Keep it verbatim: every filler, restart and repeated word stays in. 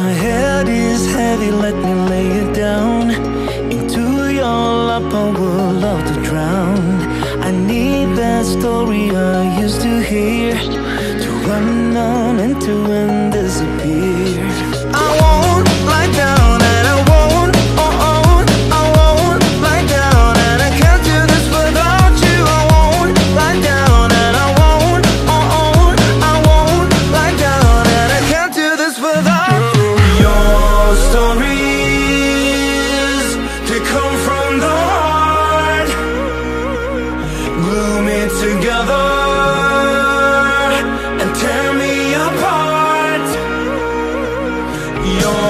my head is heavy, let me lay it down. Into your lap I would love to drown. I need that story I used to hear, to run on and to end disappear. I won't lie down and I won't, oh oh, I won't lie down and I can't do this without you. I won't lie down and I won't, oh oh, I won't lie down and I can't do this without you. Your stories, they come from the heart, glue me together and tear me apart. Your